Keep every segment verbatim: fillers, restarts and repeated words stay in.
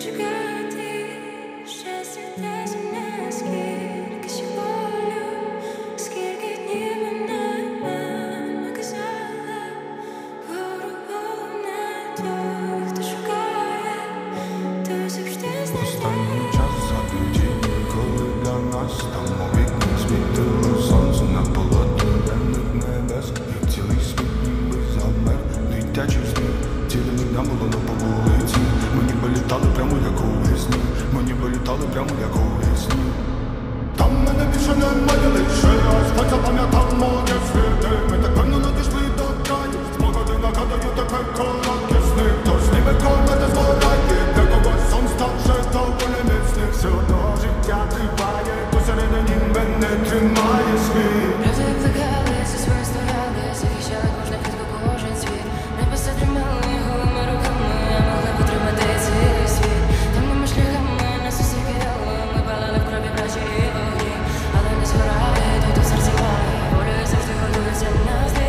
чекати, щастя десь мене, скільки ще болю, скільки днів мене наказала, головне той, хто шукає, той завжди знайде. Останній час заключі, коли для нас там у вікні світило сонце на полотні денних небес, і цілий світ ніби завмер, дитячий сміх, цілими днями було на по вулиці. Ми ніби літали прямо як у весні, ми ніби літали прямо як у весні. Там мене більше немає, лише раз, хоч запам'ятав моє світи. Ми так певно надійшли до краю, спогади нагадують тепер короткий сни. Тож ніби корма не згорає, для когось сон став вже доволі міцним. Все одно життя триває, посередині мене тримає світ. Люди викликали, зі своєї стояли, захищали кожну квітку, кожен світ. Небеса тримали голими руками, а могли потримати цілий світ. Темними шляхами нас усіх кидали, ми палали в крові брачі і огні. Але не згорає, той, хто в серці має, волею завжди готується нас ти.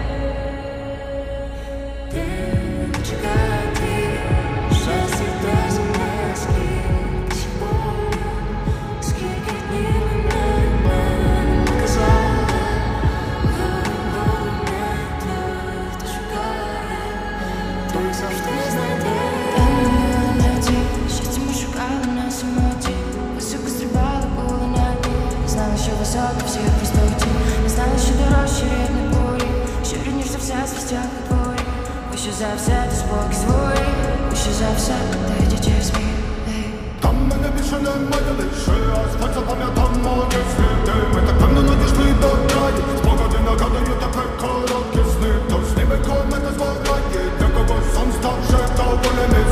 Ти чекати, щастя десь мене, скільки ще болю, скільки днів мене наказала, головне той, хто шукає, той завжди знайде. Там на милоті, щастя ми шукали на самоті, високо стрибали, були на дні, не знали, що високо всі в простоті, не знали, що дорожче рідне полі, що рідніш за все свистять на дворі, вище за все ти спокій свої, вище за все ти дітей сміх. Там мене більше немає, лише раз, хоч запам'ятав моє світи. Ми так певно надійшли до краю, спогади нагадують тепер короткі сни. Тож ніби корма не згорає, для когось сон став вже доволі міцним.